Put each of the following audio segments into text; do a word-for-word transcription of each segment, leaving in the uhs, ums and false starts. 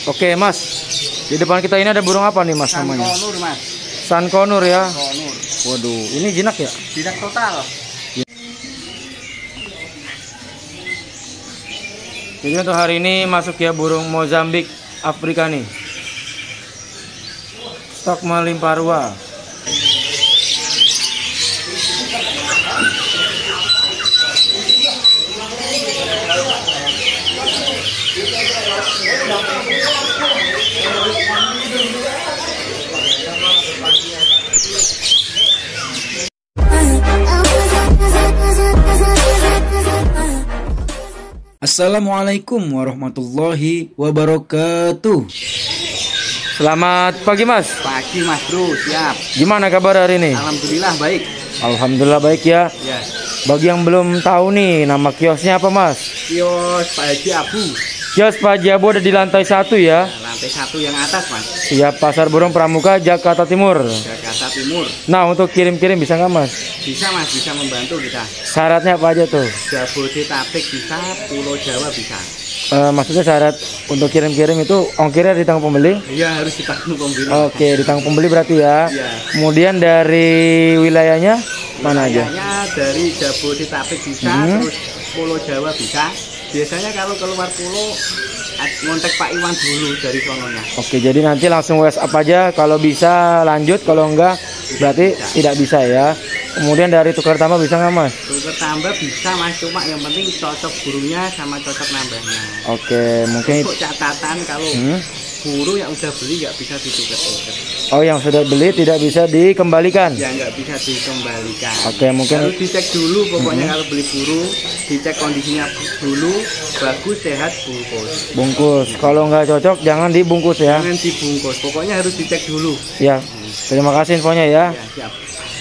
Oke mas, di depan kita ini ada burung apa nih mas namanya? Sankonur mas. Sankonur ya. Sankonur. Waduh, ini jinak ya? Jinak total. Jadi untuk hari ini masuk ya burung Mozambik Afrika nih. Stok melimpah ruah. Assalamualaikum warahmatullahi wabarakatuh. Selamat pagi mas. Pagi mas bro, siap. Gimana kabar hari ini? Alhamdulillah baik. Alhamdulillah baik ya. Ya. Bagi yang belum tahu nih, nama kiosnya apa mas? Kios Pak Haji Abu. Kios Pak Haji Abu ada di lantai satu ya. Nah, lantai satu yang atas mas. Siap, Pasar Burung Pramuka, Jakarta Timur. Jakarta Timur. Nah untuk kirim-kirim bisa nggak mas? Bisa mas, bisa membantu kita. Syaratnya apa aja tuh? Jabodetabek bisa, Pulau Jawa bisa. Uh, maksudnya syarat untuk kirim-kirim itu ongkirnya ditanggung pembeli? Iya harus ditanggung pembeli. Oke, ditanggung pembeli berarti ya. Iya. Kemudian dari wilayahnya mana aja? Wilayahnya dari Jabodetabek bisa, Hmm. terus Pulau Jawa bisa. Biasanya kalau keluar pulau ngontek Pak Iwan dulu dari sononya. Oke, jadi nanti langsung WhatsApp aja. Kalau bisa lanjut, kalau enggak berarti bisa. tidak bisa ya. Kemudian dari tukar tambah bisa nggak mas? Tukar tambah bisa mas, cuma yang penting cocok burungnya sama cocok nambahnya. Oke, mungkin Untuk catatan kalau hmm? burung yang udah beli nggak bisa ditukar-tukar. Oh, yang sudah beli tidak bisa dikembalikan. Ya nggak bisa dikembalikan. Oke, mungkin harus dicek dulu pokoknya Hmm. kalau beli burung, dicek kondisinya dulu, bagus, sehat, bungkus. bungkus. Kalau nggak cocok jangan dibungkus ya. Jangan dibungkus, pokoknya harus dicek dulu. Ya, terima kasih infonya ya. Ya siap.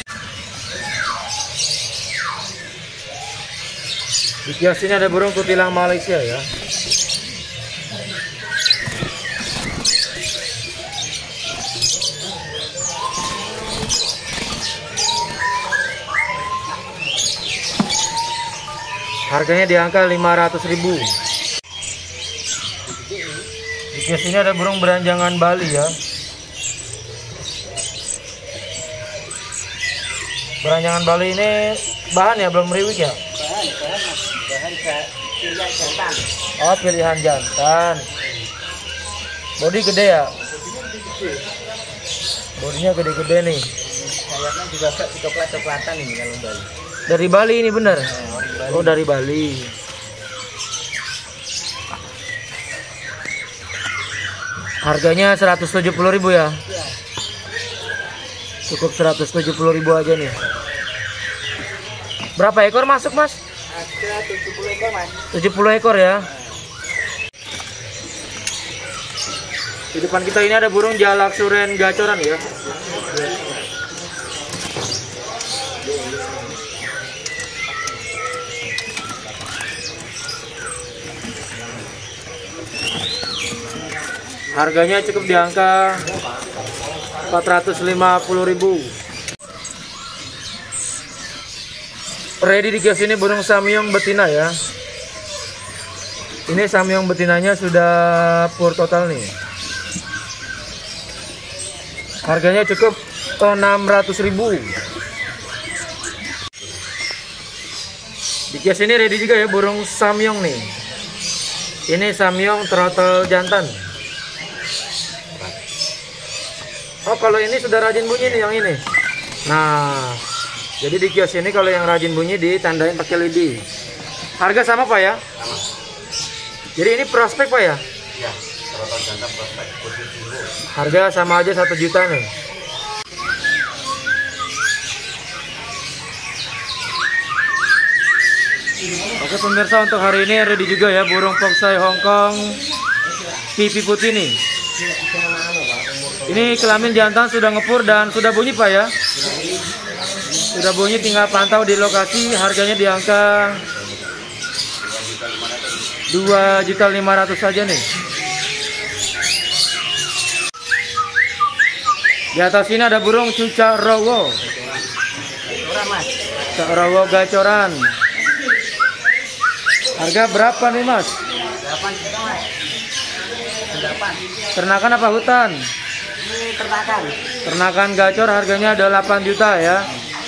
Di kios ini ada burung kutilang Malaysia ya. Harganya di angka lima ratus ribu. Di kios ini ada burung beranjangan Bali ya. Beranjangan Bali ini bahan ya, belum meriwik ya? Bahan, bahan mas, bahan pilihan jantan. Oh, pilihan jantan. Bodi gede ya? Bodinya gede-gede nih. Sayapnya juga coklat-coklatan ini kalau Bali. Dari Bali ini bener? Bali. Oh, dari Bali. Harganya seratus tujuh puluh ribu ya? Ya. Cukup seratus tujuh puluh ribu aja nih. Berapa ekor masuk mas? Ada tujuh puluh ekor mas. tujuh puluh ekor ya. Di depan kita ini ada burung jalak suren gacoran ya. Harganya cukup di angka empat ratus lima puluh ribu. Ready di kios ini burung samyong betina ya. Ini samyong betinanya sudah pur total nih. Harganya cukup enam ratus ribu. Di kios ini ready juga ya burung samyong nih. Ini samyong trotol jantan. Oh, kalau ini sudah rajin bunyi nih yang ini. Nah, jadi di kios ini kalau yang rajin bunyi ditandain pakai lidi. Harga sama Pak ya? Sama. Jadi ini prospek Pak ya? Ya, trotol jantan prospek. Harga sama aja satu juta nih. Oke pemirsa, untuk hari ini ready juga ya burung foxai Hongkong pipi putih nih. Ini kelamin jantan sudah ngepur dan sudah bunyi Pak ya. Sudah bunyi, tinggal pantau di lokasi. Harganya di angka dua juta lima ratus ribu saja nih. Di atas sini ada burung cucak rowo. Cucak rowo gacoran. Harga berapa nih Mas? delapan juta mas. delapan. Ternakan apa hutan? Ini ternakan. Ternakan gacor harganya delapan juta ya.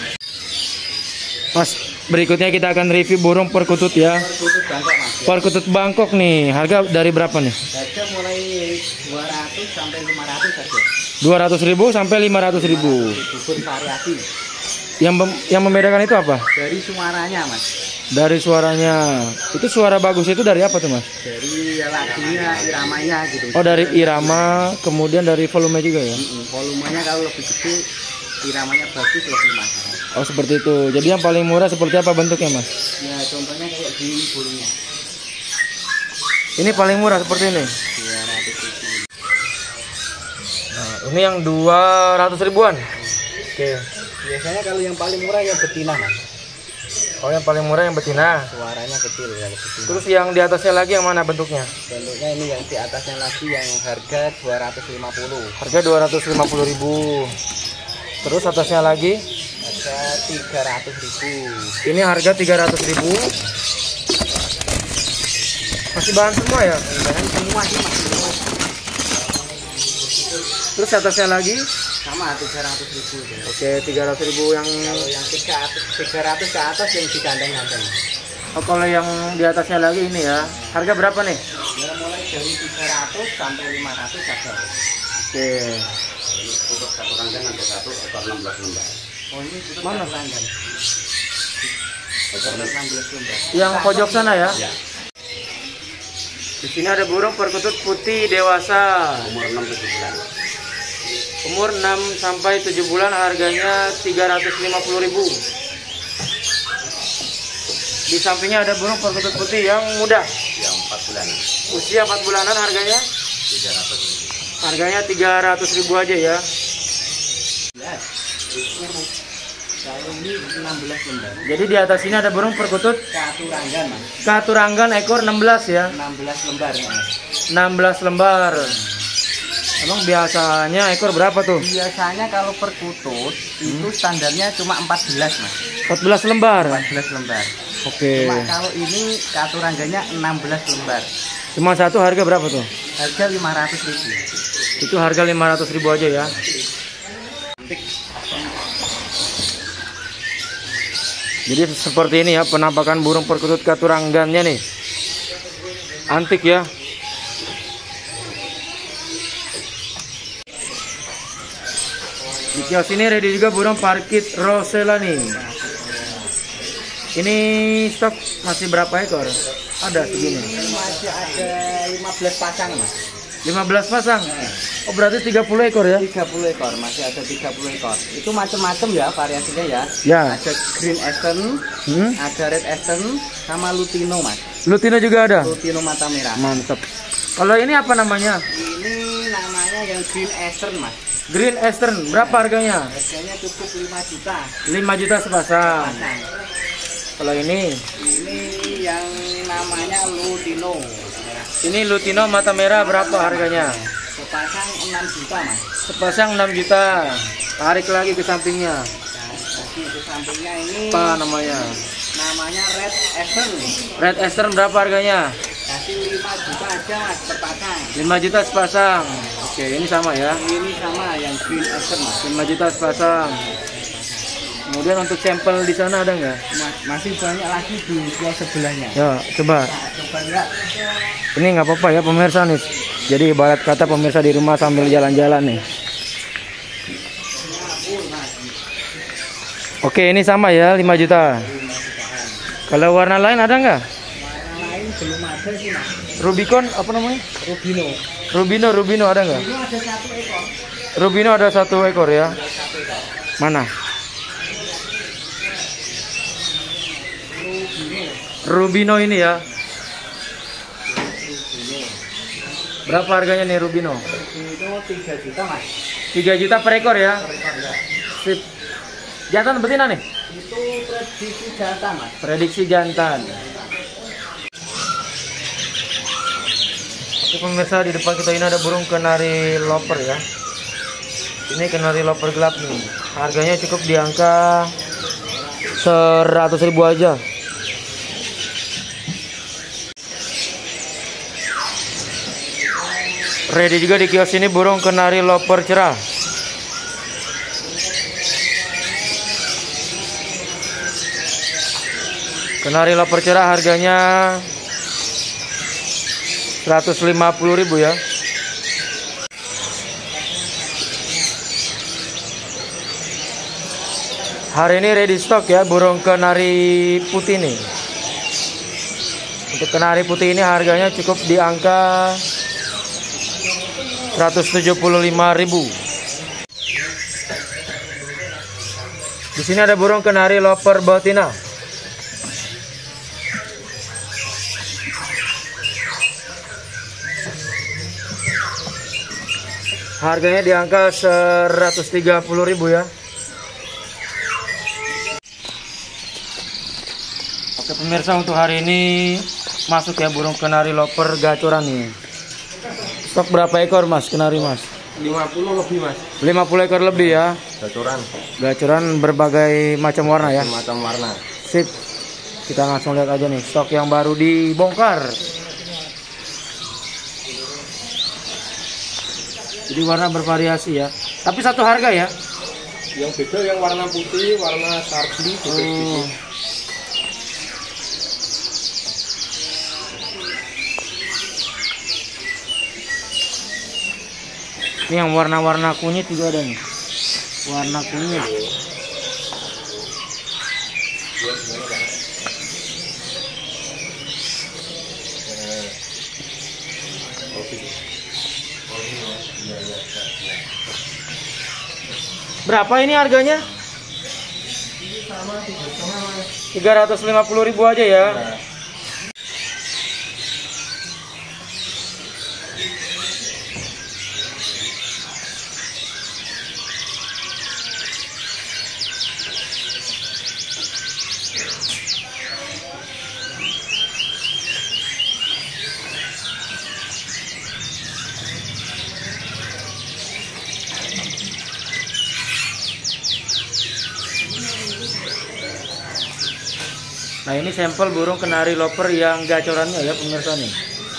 Mas, berikutnya kita akan review burung perkutut ya. Perkutut Bangkok mas. Perkutut Bangkok nih, harga dari berapa nih? Harga mulai dua ratus sampai lima ratus saja. dua ratus ribu sampai lima ratus ribu. Bervariasi. Yang mem- yang membedakan itu apa? Dari suaranya mas. Dari suaranya. Itu suara bagus itu dari apa tuh mas? Dari lagunya, iramanya gitu. Oh, dari irama, kemudian dari volume juga ya. Mm-mm. Volumenya kalau lebih gede, iramanya bagus, lebih mahal. Oh, seperti itu. Jadi yang paling murah seperti apa bentuknya mas? Ya contohnya kayak gini burungnya. Ini paling murah seperti ini. dua ratus ribu. Nah, ini yang dua ratus ribuan. Oke. Biasanya kalau yang paling murah yang betina mas. Oh, yang paling murah yang betina. Suaranya kecil ya betina. Terus yang di atasnya lagi yang mana bentuknya? Bentuknya ini yang di atasnya lagi yang harga dua ratus lima puluh. Harga dua ratus lima puluh ribu. Terus atasnya lagi Harga tiga ratus ribu. ini harga tiga ratus ribu. Masih bahan semua ya? Bahan semua sih mas. Terus atasnya lagi? Sama tiga ratus ribu. Oke, tiga ratus ribu yang Kalau yang tiga ratus ke atas yang di kandang-kandang. Oh, kalau yang di atasnya lagi ini ya. Harga berapa nih? Ya, mulai dari tiga ratus sampai lima ratus saja. Oke. Untuk satu kandang ada satu ekor enam belas lembar. Oh ini tutup Mana? satu kandang. Ekor enam belas lembar. Yang pojok sana ya? Ya. Di sini ada burung perkutut putih dewasa. Umur enam tujuh bulan. Umur enam sampai tujuh bulan, harganya tiga ratus lima puluh ribu. Di sampingnya ada burung perkutut putih yang muda. Yang empat bulan. Usia empat bulanan, harganya tiga ratus ribu. harganya tiga ratus ribu aja ya. Ya. Kalau ini enam belas lembar. Jadi di atas ini ada burung perkutut Katuranggan mas. katuranggan ekor enam belas ya. enam belas lembar mas. enam belas lembar. Emang biasanya ekor berapa tuh? Biasanya kalau perkutut itu standarnya cuma empat belas mas. empat belas lembar. empat belas lembar. Oke. Cuma kalau ini katurangganya enam belas lembar. Cuma satu harga berapa tuh? Harga lima ratus ribu. Itu harga lima ratus ribu aja ya. Jadi seperti ini ya penampakan burung perkutut katuranggannya nih. Antik ya. Di kios ini ready juga burung parkit rosella nih. Ini stok masih berapa ekor? Ada segini. Ini masih ada lima belas pasang mas. lima belas pasang. Oh, berarti tiga puluh ekor ya? tiga puluh ekor, masih ada tiga puluh ekor. Itu macam-macam ya variasinya ya. Ya. Ada green eastern, Hmm? ada red eastern, sama lutino mas. Lutino juga ada. Lutino mata merah. Mantap. Kalau ini apa namanya? Ini namanya yang green eastern mas. Green Eastern, berapa harganya? Harganya cukup lima juta. lima juta sepasang. Pasang. Kalau ini, Ini yang namanya lutino. ini Lutino mata merah berapa harganya? Sepasang enam juta mas. Sepasang enam juta. Tarik lagi ke sampingnya. Lagi ke sampingnya ini Apa namanya? namanya red eastern. Red Eastern berapa harganya? Kasih lima juta aja mas per pasang. lima juta sepasang. Oke, ini sama ya. Ini sama yang green eastern mas. lima juta sepasang. Kemudian untuk sampel di sana ada nggak? Ma- masih banyak lagi di kios sebelahnya. Ya, coba. Nah, coba lihat. Ini nggak apa-apa ya pemirsa nih. Jadi ibarat kata pemirsa di rumah sambil jalan-jalan nih. Oke, ini sama ya lima juta. Kalau warna lain ada nggak? Warna lain belum ada sih mas. Rubicon apa namanya? Rubino. Rubino, Rubino ada nggak? Ini ada satu ekor. Rubino ada satu ekor ya. Satu ekor. Mana? Rubino. Rubino ini ya. Berapa harganya nih Rubino? Rubino tiga juta mas. tiga juta per ekor ya. Per ekor ya. Sip. Jantan betina nih? Itu prediksi jantan mas. Prediksi jantan. Oke pemirsa, di depan kita ini ada burung kenari loper ya. Ini kenari loper gelap nih. Harganya cukup di angka seratus ribu aja. Ready juga di kios ini burung kenari loper cerah. Kenari loper cerah harganya seratus lima puluh ribu ya. Hari ini ready stock ya burung kenari putih nih. Untuk kenari putih ini harganya cukup di angka seratus tujuh puluh lima ribu. Di sini ada burung kenari loper betina. Harganya di angka seratus tiga puluh ribu ya. Oke pemirsa, untuk hari ini masuk ya burung kenari loper gacoran nih. Stok berapa ekor mas kenari mas? lima puluh lebih mas. lima puluh ekor lebih ya. Gacoran. Gacoran berbagai macam warna ya. Macam warna. Sip. Kita langsung lihat aja nih stok yang baru dibongkar. Jadi warna bervariasi ya. Tapi satu harga ya. Yang beda yang warna putih, warna sardi. Oh. Ini yang warna-warna kunyit juga ada nih. Warna kunyit. Berapa ini harganya? tiga ratus lima puluh ribu aja ya. Nah ini sampel burung kenari loper yang gacorannya ya pemirsa nih.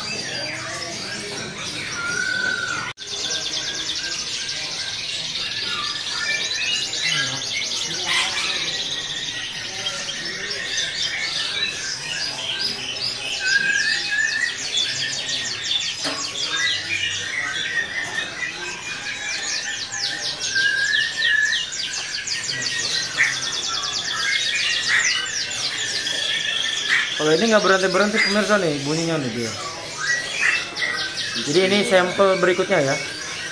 Kalau ini nggak berhenti-berhenti pemirsa nih bunyinya nih dia. Jadi ini sampel berikutnya ya.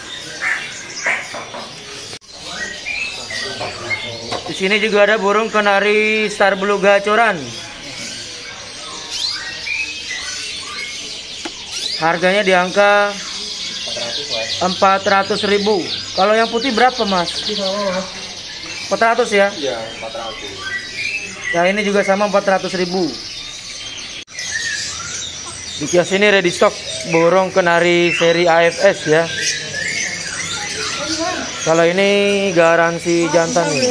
Di sini juga ada burung kenari star blue gacoran. Harganya di angka empat ratus ribu. Kalau yang putih berapa mas? empat ratus ya? Iya, empat ratus. Yang ini juga sama empat ratus ribu. Di kios ini ready stock burung kenari seri A F S ya. Kalau ini garansi jantan nih.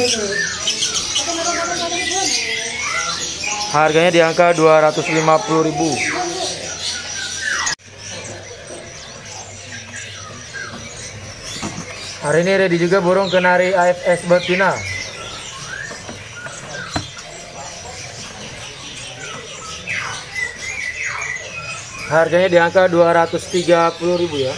Harganya di angka dua ratus lima puluh ribu. Hari ini ready juga burung kenari A F S betina. Harganya di angka dua ratus tiga puluh ribu ya.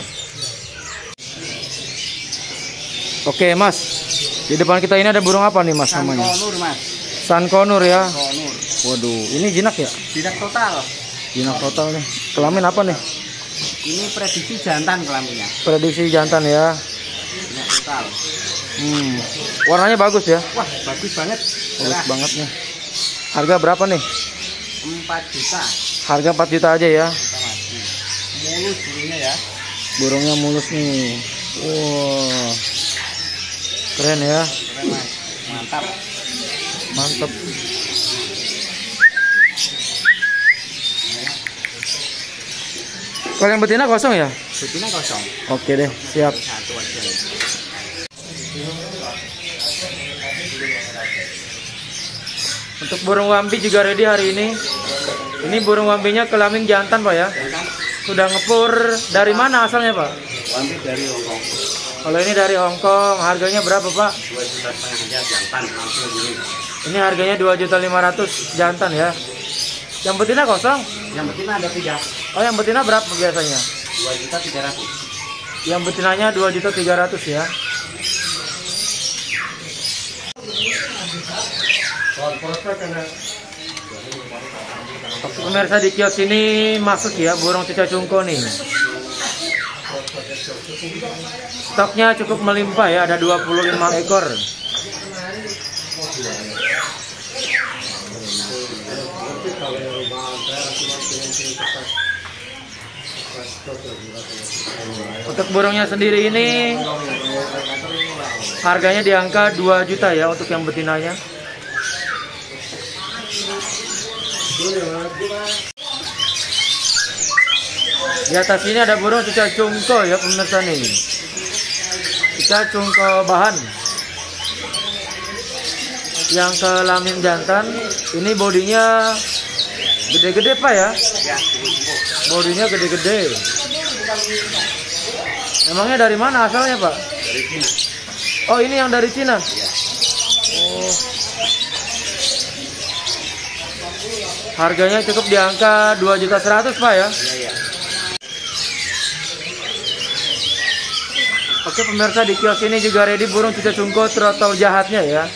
Oke mas, di depan kita ini ada burung apa nih mas namanya? Sankonur mas. Sankonur ya. Sankonur. Waduh, ini jinak ya? Jinak total. Jinak total nih. Kelamin apa nih? Ini prediksi jantan kelaminnya. Prediksi jantan ya. Jinak total. Hmm, warnanya bagus ya? Wah bagus banget. Bagus banget nih. Harga berapa nih? empat juta. Harga empat juta aja ya. Mulus burungnya ya. Burungnya mulus nih. Wow, keren ya. Keren mas. Mantap. Mantap. Kalau yang betina kosong ya? Betina kosong. Oke deh, siap. Satu aja. Untuk burung wambi juga ready hari ini. Ini burung wambinya kelamin jantan pak ya? Sudah ngepur. Dari mana asalnya pak? Hampir dari Hongkong. Kalau ini dari Hongkong, harganya berapa Pak? Dua juta setengah aja jantan langsung ini. Ini harganya dua juta lima ratus jantan ya. Yang betina kosong? Yang betina ada tiga. Oh, yang betina berapa biasanya? Dua juta tiga ratus. Yang betinanya dua juta tiga ratus ya. Pemirsa, di kios ini masuk ya burung cuca cungko nih. Stoknya cukup melimpah ya, ada dua puluh lima ekor. Untuk burungnya sendiri ini harganya di angka dua juta ya untuk yang betinanya. Di atas ini ada burung cuca cungko ya pemirsa nih. Cuca cungko bahan. Yang kelamin jantan, ini bodinya gede-gede Pak ya? Bodinya gede-gede. Emangnya dari mana asalnya Pak? Dari Cina. Oh, ini yang dari Cina. Oh. Harganya cukup di angka dua juta seratus Pak ya? Iya, iya. Oke pemirsa, di kios ini juga ready burung cuca cungko trotol jahatnya ya.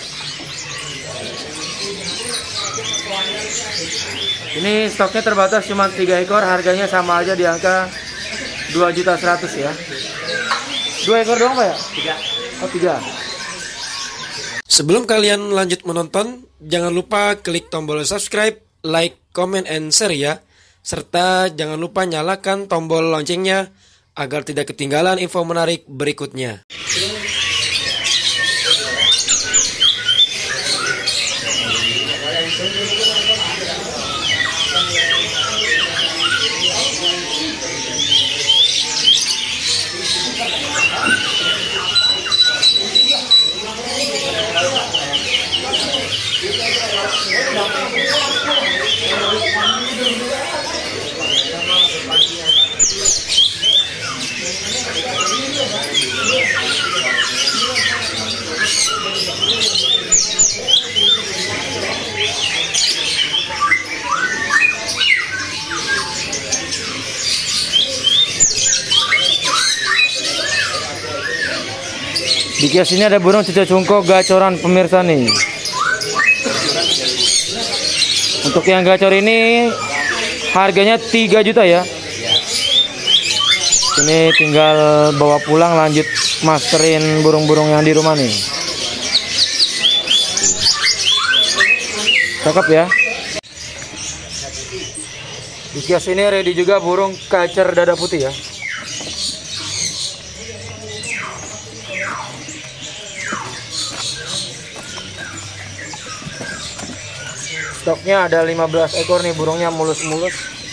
Ini stoknya terbatas cuma tiga ekor, harganya sama aja di angka dua juta seratus ya. Dua ekor doang Pak ya? Tiga. Oh, tiga. Sebelum kalian lanjut menonton, jangan lupa klik tombol subscribe, like, comment, and share ya. Serta jangan lupa nyalakan tombol loncengnya agar tidak ketinggalan info menarik berikutnya. Di kios ini ada burung cuca cungko gacoran pemirsa nih. Untuk yang gacor ini harganya tiga juta ya. Ini tinggal bawa pulang lanjut masterin burung-burung yang di rumah nih. Cakep ya. Di kios ini ready juga burung kacer dada putih ya. Stoknya ada lima belas ekor nih, burungnya mulus-mulus.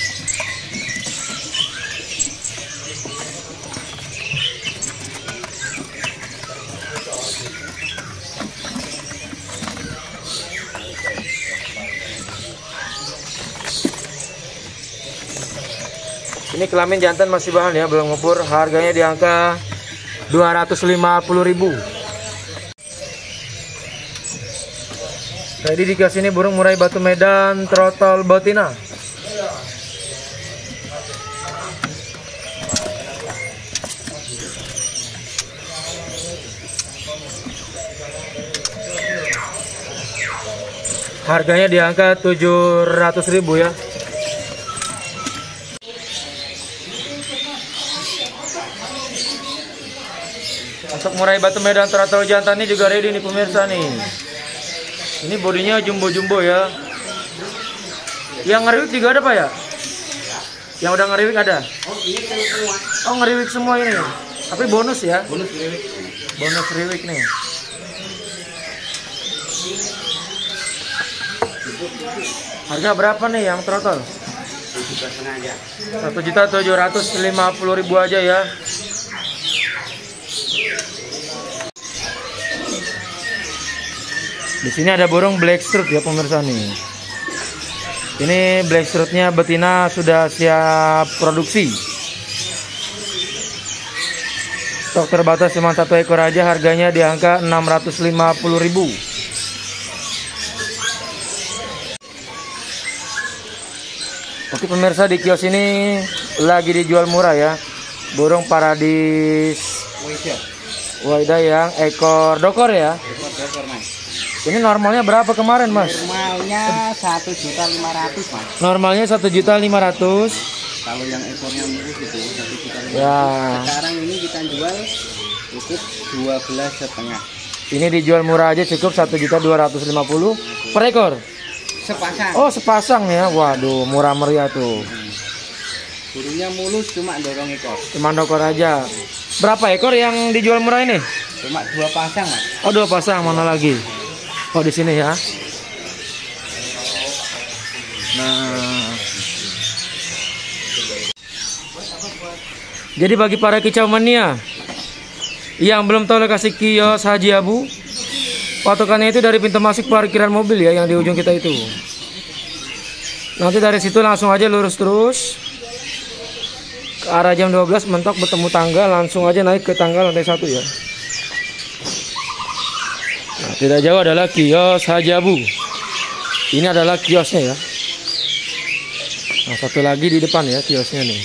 Ini kelamin jantan masih bahan ya, belum ngebur. Harganya di angka dua ratus lima puluh ribu. Tadi di kios ini burung murai batu Medan trotol betina. Harganya di angka tujuh ratus ribu ya. Untuk murai batu Medan trotol jantan ini juga ready nih pemirsa nih. Ini bodinya jumbo-jumbo ya. Yang ngeriwik juga ada Pak ya? Yang udah ngeriwik ada? Oh, ini kan semua. Oh, ngeriwik semua ini. Tapi bonus ya? Bonus riwik. Bonus riwik nih. Harga berapa nih yang trotol? Satu juta setengah aja. Satu juta tujuh ratus lima puluh ribu aja ya. Di sini ada burung black strut ya pemirsa nih. Ini black strutnya betina sudah siap produksi. Stok terbatas cuma satu ekor aja, harganya di angka enam ratus lima puluh ribu. Oke pemirsa, di kios ini lagi dijual murah ya, burung paradis Waidah yang ekor dokor ya. Ekor dokor mas. Ini normalnya berapa kemarin mas? Normalnya satu juta lima ratus mas. Normalnya satu juta lima ratus. Kalau yang ekornya mulus itu satu juta lima ratus. Ya. Sekarang ini kita jual cukup dua belas setengah. Ini dijual murah aja cukup satu juta dua ratus lima puluh per ekor. Sepasang. Oh sepasang ya, waduh murah meriah tuh. Hmm. Burungnya mulus cuma dorong ekor. Cuma dokor aja. Berapa ekor yang dijual murah ini? Cuma dua pasang mas. Oh dua pasang, mana lagi? Oh di sini ya. Nah. Jadi bagi para kicau mania yang belum tahu lokasi kios Haji Abu, patokannya itu dari pintu masuk parkiran mobil ya, yang di ujung kita itu. Nanti dari situ langsung aja lurus terus ke arah jam dua belas, mentok bertemu tangga, langsung aja naik ke tangga lantai satu ya. Nah, tidak jauh adalah kios Haji Abu. Ini adalah kiosnya ya. Nah, satu lagi di depan ya kiosnya nih.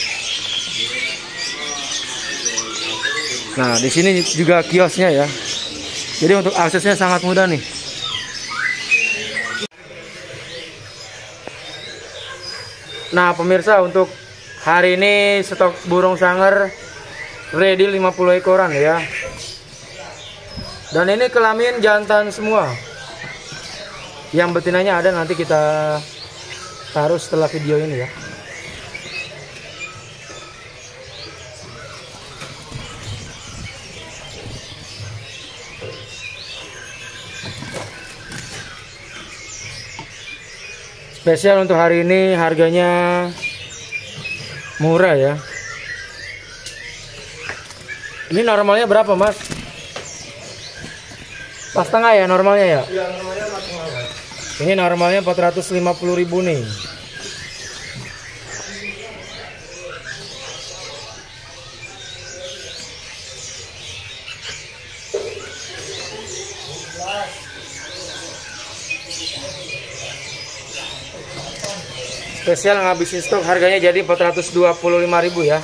Nah, di sini juga kiosnya ya. Jadi untuk aksesnya sangat mudah nih. Nah, pemirsa, untuk hari ini stok burung sangar ready lima puluh ekoran ya. Dan ini kelamin jantan semua. Yang betinanya ada, nanti kita taruh setelah video ini ya. Spesial untuk hari ini, harganya murah ya. Ini normalnya berapa mas? Pas tengah ya normalnya ya? Iya normalnya pas tengah mas. Ini normalnya empat ratus lima puluh ribu nih. Spesial ngabisin stok, harganya jadi empat ratus dua puluh lima ribu ya.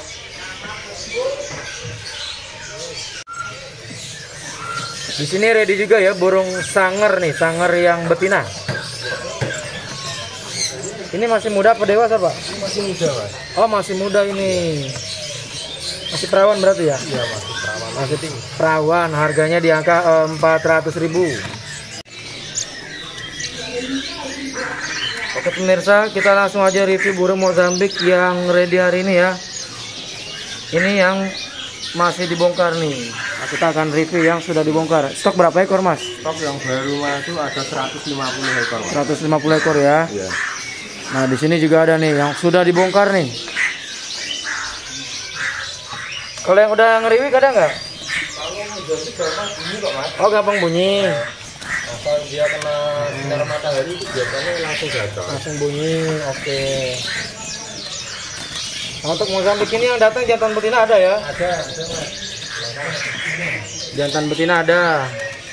Di sini ready juga ya burung sangar nih, sangar yang betina. Ini masih muda apa dewasa pak? Masih muda mas. Oh masih muda ini. Masih perawan berarti ya? Iya masih perawan. Masih perawan, harganya di angka empat ratus ribu. Oke pemirsa, kita langsung aja review burung Mozambik yang ready hari ini ya. Ini yang masih dibongkar nih. Nah, kita akan review yang sudah dibongkar. Stok berapa ekor mas? Stok yang baru masuk ada seratus lima puluh ekor mas. seratus lima puluh ekor ya. Iya. Nah di sini juga ada nih yang sudah dibongkar nih. Kalau yang udah ngeriwik ada nggak? Oh gampang bunyi. Kalau dia kena sinar matahari itu biasanya langsung jatuh. Langsung bunyi, oke. Nah, untuk Mozambik ini yang datang jantan betina ada ya? Ada, ada mas. Jantan betina ada.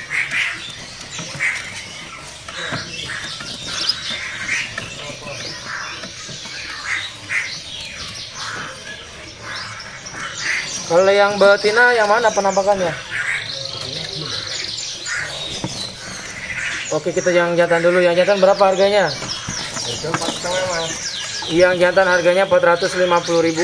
Kalau yang betina yang mana penampakannya? Oke kita yang jantan dulu. Yang jantan berapa harganya? Harga empat setengah mas. Yang jantan harganya empat ratus lima puluh ribu.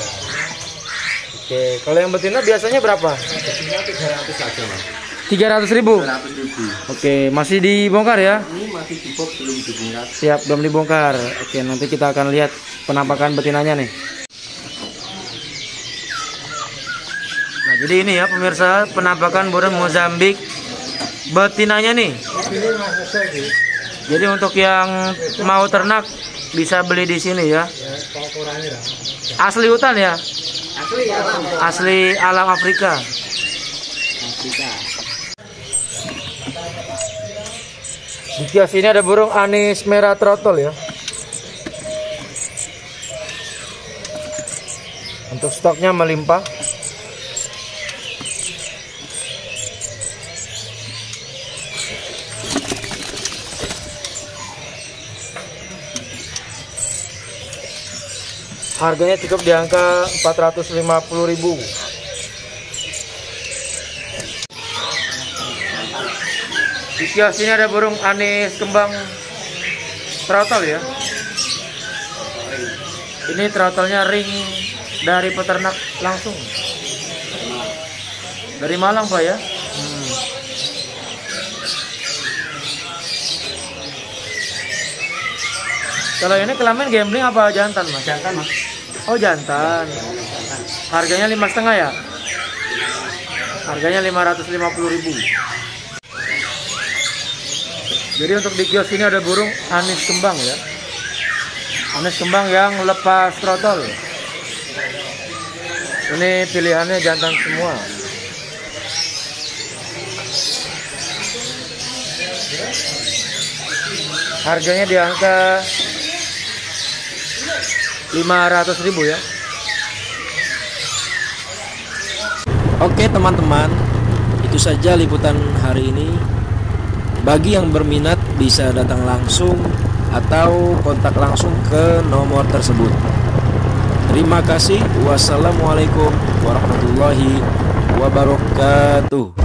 Oke, kalau yang betina biasanya berapa? Betina tiga ratus saja mas. tiga ratus ribu. tiga ratus ribu. Oke, masih dibongkar ya? Ini masih di box, belum dibongkar. Siap, belum dibongkar. Oke, nanti kita akan lihat penampakan betinanya nih. Nah, jadi ini ya pemirsa, penampakan burung Mozambik betinanya nih. Jadi untuk yang mau ternak bisa beli di sini ya. Asli hutan ya? Asli alam. Asli alam Afrika. Afrika. Di kios ini ada burung anis merah trotol ya. Untuk stoknya melimpah. Harganya cukup di angka empat ratus lima puluh ribu. Di kios ini ada burung anis kembang trotol ya. Ini trotolnya ring dari peternak langsung. Dari Malang Pak ya. Hmm. Kalau ini kelamin gambling apa jantan Mas? Jantan Mas. Oh jantan. Harganya lima setengah ya? Harganya lima ratus lima puluh ribu. Jadi untuk di kios ini ada burung anis kembang ya. Anis kembang yang lepas trotol. Ini pilihannya jantan semua. Harganya di angka lima ratus ribu ya. Oke teman-teman, itu saja liputan hari ini. Bagi yang berminat bisa datang langsung atau kontak langsung ke nomor tersebut. Terima kasih. Wassalamualaikum warahmatullahi wabarakatuh.